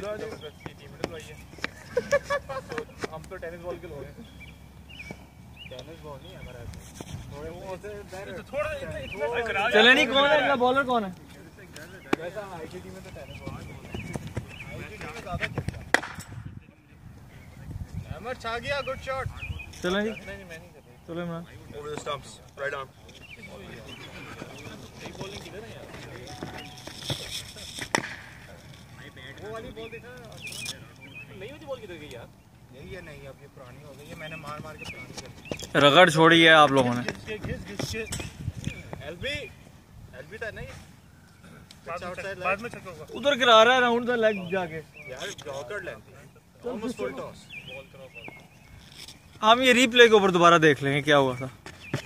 हम तो tennis ball के लोग हैं। टेनिस बॉल नहीं हमारा चले नहीं। कौन है अगला बॉलर? कौन है? वैसा आईटीटी में तो टेनिस बॉल आईटीटी में ज्यादा खेलता है। अमर छा गया, गुड शॉट। चले नहीं। नहीं मैं नहीं कर रहा। चलो Imran. Over the stumps, right arm. Bowling किधर है यार? वो वाली बॉल देखा नहीं होती। बॉल किधर गई यार? यही है। नहीं अब ये पुरानी हो गई है। मैंने मार मार के पुरानी कर दी। रगड़ छोड़ी है आप लोगों ने। एलबी था नहीं। बाद में छक्का होगा। उधर गिरा रहा है राउंड द लेग जाके यार yorker length almost full toss. Ball करो बॉल। हम ये रीप्ले के ऊपर दोबारा देख लेंगे क्या हुआ था।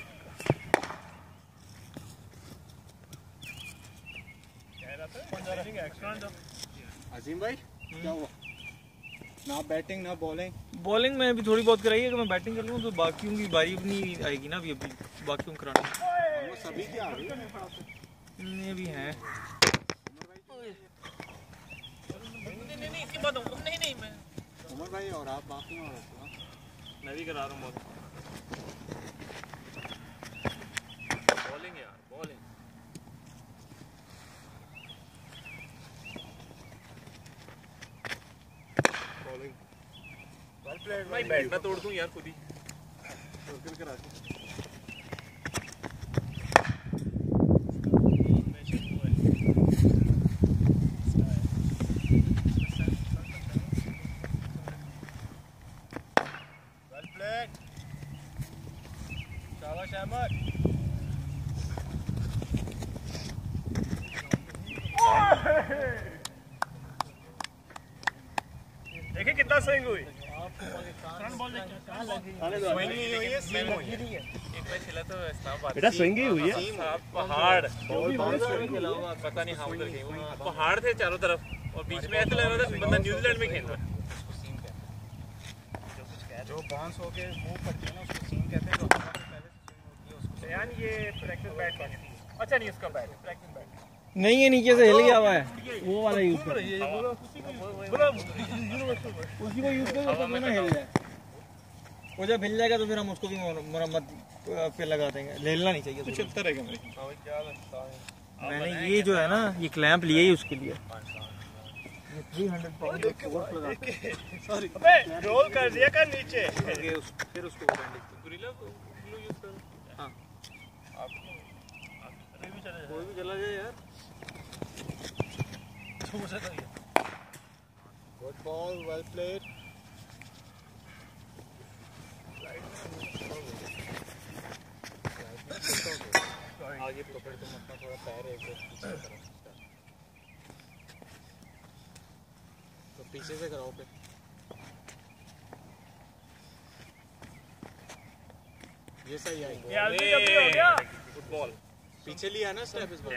अजीम भाई क्या हुआ? ना बैटिंग ना बॉलिंग। बॉलिंग में भी थोड़ी बहुत कराई है। अगर मैं बैटिंग कर लूँ तो बाकियों की बारी भी नहीं आएगी ना अभी बाकियों को करानी। सभी क्या आ रही है? ये भी हैं। नहीं इसकी बात नहीं मैं उमर भाई और आप बाकी और मैं भी करा रहा हूँ बॉलिंग यार बॉलिंग। भाई बैट ना तोड़ दूं यार खुद ही। करा देखिए कितना स्विंग हुई। बेटा स्विंग ही हुई है। पहाड़ पता नहीं हाँ उधर गई। पहाड़ थे चारों तरफ और बीच में ऐसा लग रहा था बंदा न्यूजीलैंड में खेल रहा है। जो बाउंस होके मूव करती है ना उसको सीम कहते हैं। यार ये प्रैक्टिस बैट है। अच्छा नहीं उसका बैट प्रैक्टिस बैट नहीं है। नीचे से हिल गया हुआ है। वो वाला यूज कर। उसी को यूज करो तो ना हिल जाए। वो जब हिल जाएगा तो फिर हम उसको भी मरम्मत पे लगा देंगे। हिलना नहीं चाहिए। चलता रहेगा मेरे। मैंने ये जो है ना ये क्लैंप लिए ही उसके लिए। 300 पाउंड सॉरी रोल कर दिया कर नीचे फिर उसको गोरिल्ला ग्लू यूज करो। हां कोई भी चला जाए यार। Good ball well played. आगे पकड़ तो मत थोड़ा पैर एक तो पीछे से कराओ पे। ये सही है। ये हो गया। फुटबॉल पीछे लिया ना स्टेप इस बार।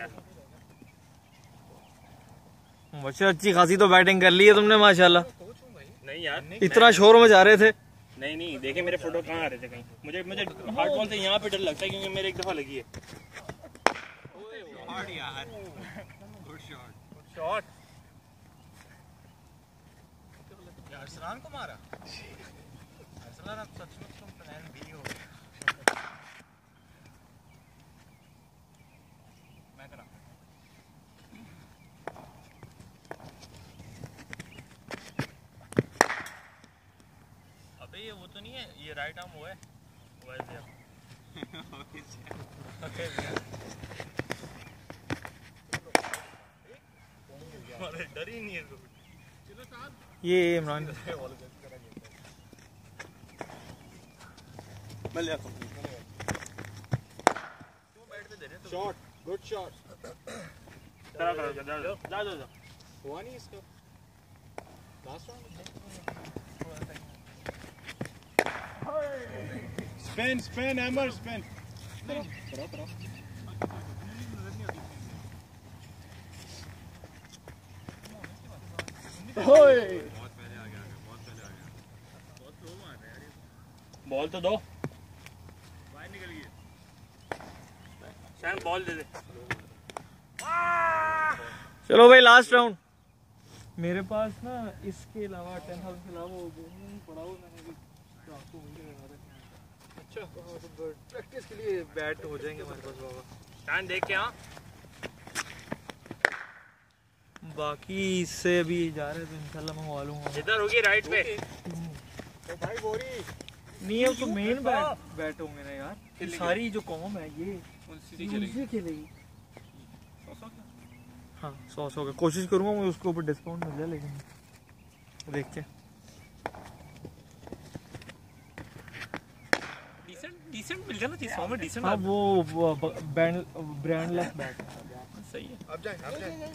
बच्चे अच्छी खासी तो बैटिंग कर ली है तुमने माशाल्लाह। नहीं यार इतना शोर मचा रहे थे। नहीं देखे मेरे फोटो कहाँ आ रहे थे कहीं। मुझे हार्ड बॉल से यहाँ पे डर लगता है क्योंकि मेरे एक दफा लगी है। हार्ड यार गुड शॉट यार। अरसलान को मारा। अरसलान अब सचमुच तुम प्लान बी हो गए। मैं करा अबे ये वो तो नहीं है। ये राइट आर्म वो है वैसे। डर ही नहीं है। चलो साहब ये इमरान मैं ले आता हूं। Shot good shot. जा हुआ नहीं इसका last round. Spin hammer spin. Ball तो दो। बाहर निकल गई। शायद बॉल दे दे। चलो भाई लास्ट राउंड। मेरे पास ना इसके अलावा 10,000 के अलावा वो पड़ा हुआ मैंने भी आपको अच्छा प्रैक्टिस के लिए बैट हो जाएंगे हमारे पास बाबा। टाइम देख के हाँ बाकी इससे अभी जा रहे तो इंशाल्लाह मंगवा लूंगा। इधर होगी राइट पे तो भाई बोरी नहीं है तो मेन बैट होंगे ना यार, ये सारी जो कॉम है ये उनसे खेलेगी। हाँ 100 का कोशिश करूंगा मैं उसके ऊपर डिस्काउंट मिल जाए, लेकिन देखते हैं। डिसेंट मिल जाना चाहिए 100 में डिसेंट। हाँ वो ब्रांडलेस बैट सही है। अब जाए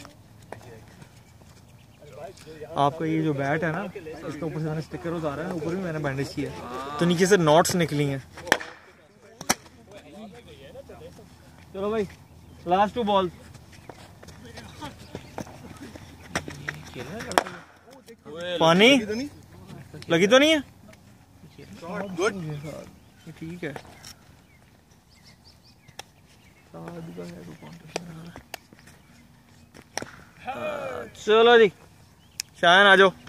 आपका ये जो बैट है ना इसके ऊपर से मैंने स्टिकर उतारा है, ऊपर भी मैंने बैंडेज किया है तो नीचे से नॉट्स निकली हैं। चलो भाई लास्ट 2 बॉल। पानी लगी तो नहीं है? गुड ठीक है। चलो जी शायन आ जाओ।